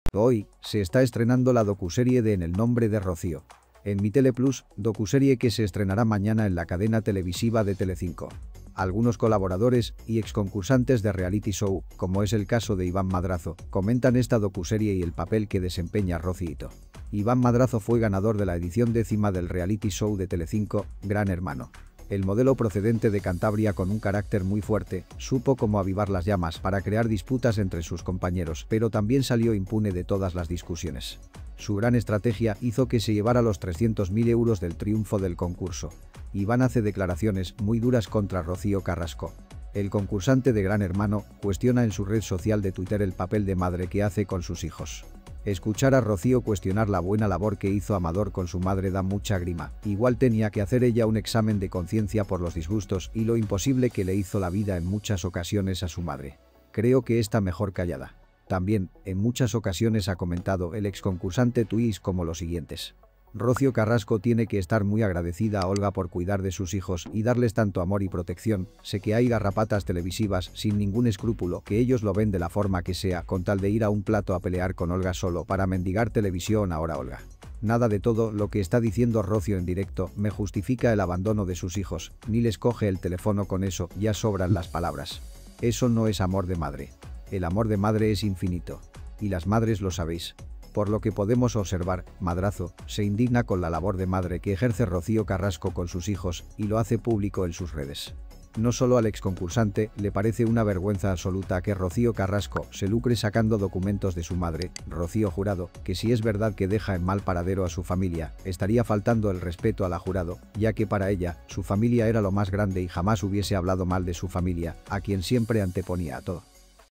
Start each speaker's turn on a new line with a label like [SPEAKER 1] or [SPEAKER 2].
[SPEAKER 1] Hoy, se está estrenando la docuserie de En el nombre de Rocío. En Mi Tele Plus, docuserie que se estrenará mañana en la cadena televisiva de Telecinco. Algunos colaboradores y exconcursantes de reality show, como es el caso de Iván Madrazo, comentan esta docuserie y el papel que desempeña Rocío. Iván Madrazo fue ganador de la edición 10ª del reality show de Telecinco, Gran Hermano. El modelo procedente de Cantabria con un carácter muy fuerte, supo cómo avivar las llamas para crear disputas entre sus compañeros, pero también salió impune de todas las discusiones. Su gran estrategia hizo que se llevara los 300.000 euros del triunfo del concurso. Iván hace declaraciones muy duras contra Rocío Carrasco. El concursante de Gran Hermano cuestiona en su red social de Twitter el papel de madre que hace con sus hijos. Escuchar a Rocío cuestionar la buena labor que hizo Amador con su madre da mucha grima. Igual tenía que hacer ella un examen de conciencia por los disgustos y lo imposible que le hizo la vida en muchas ocasiones a su madre. Creo que está mejor callada. También, en muchas ocasiones ha comentado el exconcursante tweets como los siguientes. Rocío Carrasco tiene que estar muy agradecida a Olga por cuidar de sus hijos y darles tanto amor y protección. Sé que hay garrapatas televisivas sin ningún escrúpulo que ellos lo ven de la forma que sea con tal de ir a un plato a pelear con Olga solo para mendigar televisión ahora Olga. Nada de todo lo que está diciendo Rocío en directo me justifica el abandono de sus hijos, ni les coge el teléfono con eso, ya sobran las palabras. Eso no es amor de madre. El amor de madre es infinito. Y las madres lo sabéis. Por lo que podemos observar, Madrazo se indigna con la labor de madre que ejerce Rocío Carrasco con sus hijos y lo hace público en sus redes. No solo al exconcursante le parece una vergüenza absoluta que Rocío Carrasco se lucre sacando documentos de su madre, Rocío Jurado, que si es verdad que deja en mal paradero a su familia, estaría faltando el respeto a la Jurado, ya que para ella, su familia era lo más grande y jamás hubiese hablado mal de su familia, a quien siempre anteponía a todo.